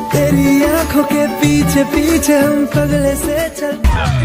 तेरी आंखों के पीछे पीछे हम पगले से चल।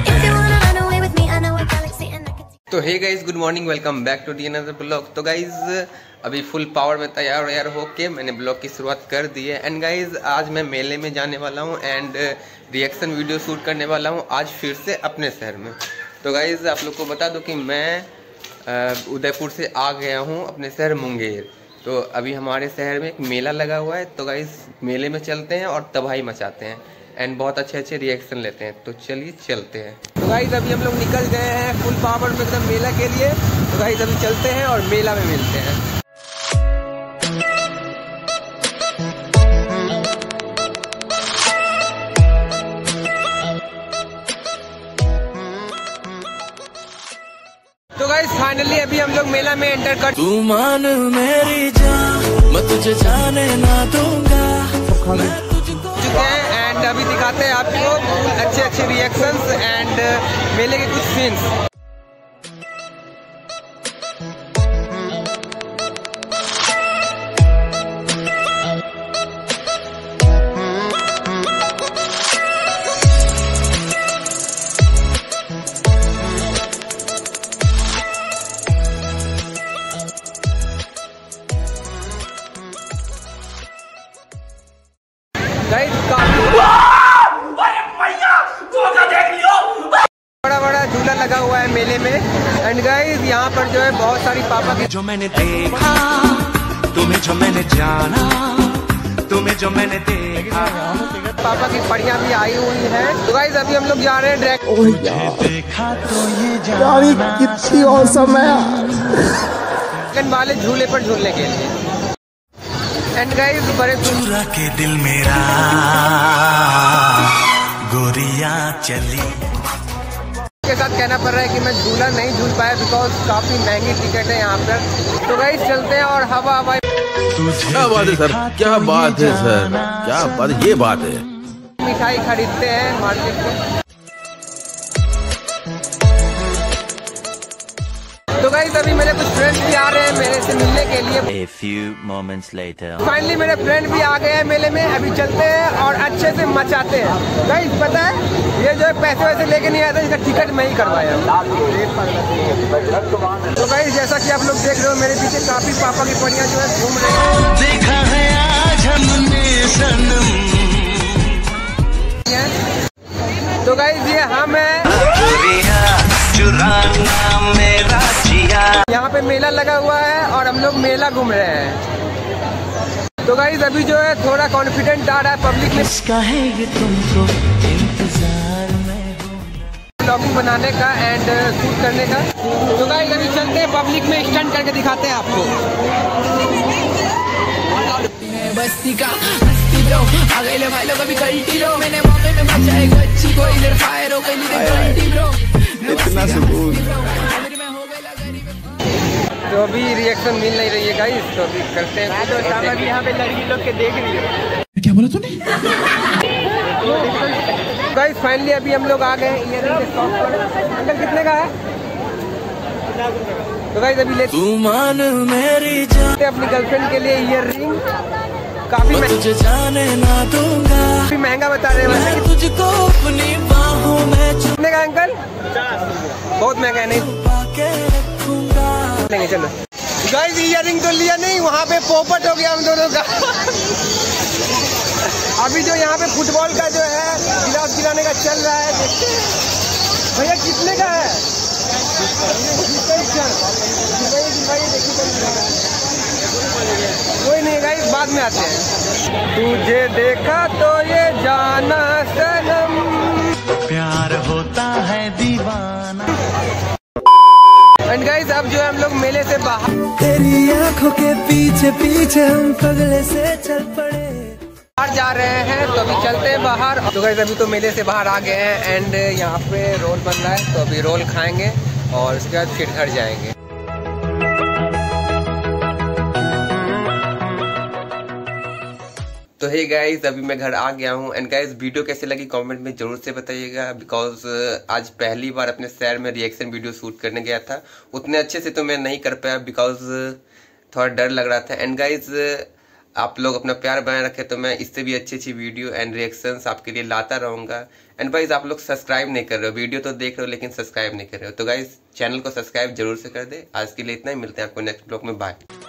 तो hey guys, good morning, welcome back to the another blog. तो गाइस अभी फुल पावर में तैयार होके मैंने ब्लॉग की शुरुआत कर दी है। एंड गाइस आज मैं मेले में जाने वाला हूँ एंड रिएक्शन वीडियो शूट करने वाला हूँ आज फिर से अपने शहर में। तो गाइस आप लोग को बता दूं कि मैं उदयपुर से आ गया हूँ अपने शहर मुंगेर। तो अभी हमारे शहर में एक मेला लगा हुआ है, तो गाइस मेले में चलते हैं और तबाही मचाते हैं एंड बहुत अच्छे रिएक्शन लेते हैं। तो चलिए चलते हैं। तो गाइस अभी हम लोग निकल गए हैं फुल पावर में एकदम मेला के लिए। तो गाइस अभी चलते हैं और मेला में मिलते हैं। तो गाइस फाइनली अभी हम लोग मेला में एंटर कर तू मान मेरी जान, मैं तुझे जाने ना दूंगा। चुके हैं एंड अभी दिखाते हैं आपको अच्छे रिएक्शंस एंड मेले के कुछ सीन्स। बड़ा झूला लगा हुआ है मेले में एंड गाइस यहाँ पर जो है बहुत सारी पापा की जो मैंने देखा तुम्हें, जो मैंने जाना तुम्हें, जो मैंने देखा पापा की पढ़ियाँ भी आई हुई है। तो गाइस अभी हम लोग जा रहे हैं देखा तो ये जाना कितनी औसम है ड्रैगन वाले झूले पर झूलने के लिए। एंड गाइस बड़े चुरा के दिल मेरा गोरियां चली के साथ कहना पड़ रहा है कि मैं झूला नहीं झूल पाया बिकॉज काफी महंगी टिकट है यहाँ पर। तो गाइस चलते हैं और हवा क्या बात है सर, क्या बात है सर, क्या बात, ये बात है। मिठाई खरीदते हैं मार्केट में। तो गाइस अभी मेरे कुछ फ्रेंड्स भी आ रहे हैं मेरे से मिलने के लिए। A few moments later. Finally मेरे फ्रेंड भी आ गए हैं मेले में। अभी चलते हैं और अच्छे से मचाते हैं। गाइस पता है ये जो है पैसे वैसे लेके नहीं आया था, इसका टिकट मैं ही करवाया। तो गाइस जैसा कि आप लोग देख रहे हो मेरे पीछे काफी पापा की पढ़ियाँ जो है घूम रहे हैं। देखा है आज हमने सनम। तो गाइस ये हम है यहाँ पे मेला लगा हुआ है और हम लोग मेला घूम रहे हैं। तो गाइस अभी जो है थोड़ा कॉन्फिडेंट आ रहा है पब्लिक में तुमको इंतजार में ब्लॉगिंग बनाने का एंड शूट करने का। तो गाइस अभी चलते हैं पब्लिक में स्टंट करके दिखाते हैं आपको। बस्ती का अगले भाई लोग अभी कल्टी लो मैंने मौके में बचाएगा अच्छी कोई इधर फायर हो गई कल्टी ब्रो इतना सुकून। तो अभी रिएक्शन मिल नहीं रही है गाइस, तो अभी करते हैं। तो सामने भी यहाँ पे लड़की लोग के देख रही है। क्या बोला तूने? गाइस फाइनली अभी हम लोग आ गए हैं ईयरिंग के शॉप पर। अंकल कितने का है? तो गाइस अभी लेते तू मान मेरी जान, अपनी गर्लफ्रेंड के लिए ईयरिंग काफी तुझे जाने ना दूंगा। महंगा बता रहे हैं तुझको अपनी बाहों में कितने का अंकल? बहुत महंगा है, नहीं लेंगे चलो। गाइस ईयरिंग तो लिया नहीं, वहाँ पे पोपट हो गया हम दोनों का। अभी जो यहाँ पे फुटबॉल का जो है गिलास गिराने का चल रहा है, देखते हैं भैया कितने का है। कोई नहीं गाइस बाद में आते हैं। तुझे देखा तो ये जाना सनम, प्यार होता है दीवाना। एंड गाइस अब जो है हम लोग मेले से बाहर, तेरी आंखों के पीछे पीछे हम पगले से चल पड़े बाहर जा रहे हैं। तो अभी चलते हैं बाहर। तो गाइस अभी तो मेले से बाहर आ गए हैं एंड यहाँ पे रोल बन रहा है, तो अभी रोल खाएंगे और उसके बाद फिर घर जाएंगे। तो हे गाइस अभी मैं घर आ गया हूँ एंड गाइस वीडियो कैसे लगी कमेंट में जरूर से बताइएगा बिकॉज आज पहली बार अपने शहर में रिएक्शन वीडियो शूट करने गया था। उतने अच्छे से तो मैं नहीं कर पाया बिकॉज थोड़ा डर लग रहा था। एंड गाइस आप लोग अपना प्यार बनाए रखें तो मैं इससे भी अच्छी वीडियो एंड रिएक्शंस आपके लिए लाता रहूंगा। एंड गाइस आप लोग सब्सक्राइब नहीं कर रहे हो, वीडियो तो देख रहे हो लेकिन सब्सक्राइब नहीं कर रहे हो, तो गाइस चैनल को सब्सक्राइब जरूर से कर दे। आज के लिए इतना ही, मिलते हैं आपको नेक्स्ट ब्लॉग में, बाय।